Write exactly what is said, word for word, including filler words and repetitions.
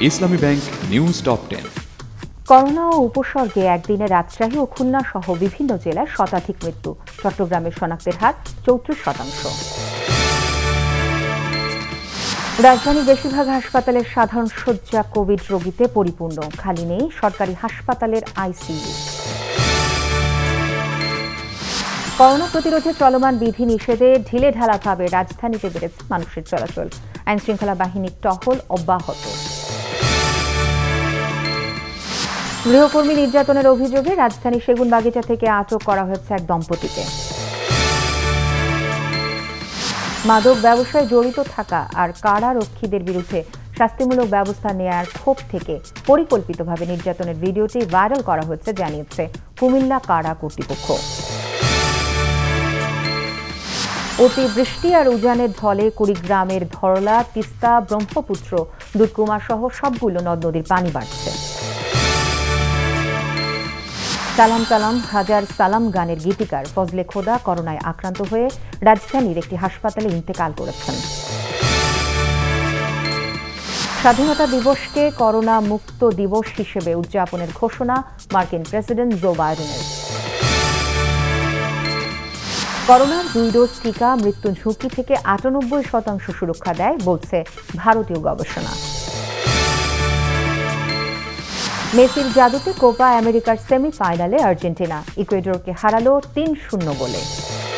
ইসলামী bank news top ten. Corona ও উপসর্গে একদিনে রাজশাহী ও খুলনা সহ বিভিন্ন জেলায় শতাধিক মৃত্যু। চট্টগ্রামের শনাক্তের হার চৌত্রিশ শতাংশ। রাজধানীর বেশিরভাগ হাসপাতালের সাধারণ শয্যা কোভিড রোগীতে পরিপূর্ণ, খালি নেই সরকারি হাসপাতালের আইসিইউ। করোনা প্রতিরোধে চলমান বিধি নিষেধে ঢিলে ঢালাভাবে রাজধানীতে বেড়েছে মানুষের চলাচল। আইনশৃঙ্খলা বাহিনীর টহল অব্যাহত। গৃহকর্মী নির্যাতনের অভিযোগে রাজধানী সেগুনবাগিচা থেকে আটক করা হয়েছে এক দম্পতিকে। মাদক ব্যবসায় জড়িত থাকা আর কারারক্ষীদের বিরুদ্ধে শাস্তিমূলক ব্যবস্থা নেয়ার ক্ষোভ থেকে পরিকল্পিতভাবে নির্যাতনের ভিডিওটি ভাইরাল করা হচ্ছে জানিয়েছে কুমিল্লা কারা কর্তৃপক্ষ। অতি বৃষ্টি আর উজানের ঢলে কুড়িগ্রামের ধরলা, তিস্তা, ব্রহ্মপুত্র, দুধকুমার সহ সবগুলো নদ নদীর পানি বাড়ছে। সালাম সালাম হাজার সালাম গানের গীতিকার ফজলে খোদা করোনায় আক্রান্ত হয়ে রাজধানীর একটি হাসপাতালে ইন্তেকাল করেছেন। স্বাধীনতা দিবসকে করোনা মুক্ত দিবস হিসেবে উদযাপনের ঘোষণা মার্কিন প্রেসিডেন্ট জো বাইডেনের। করোনার দুই ডোজ টিকা মৃত্যু ঝুঁকি থেকে আটানব্বই শতাংশ সুরক্ষা দেয় বলছে ভারতীয় গবেষণা। মেসির জাদুতে কোপা আমেরিকার সেমিফাইনালে আর্জেন্টিনা ইকুয়েডরকে হারালো তিন শূন্য গোলে।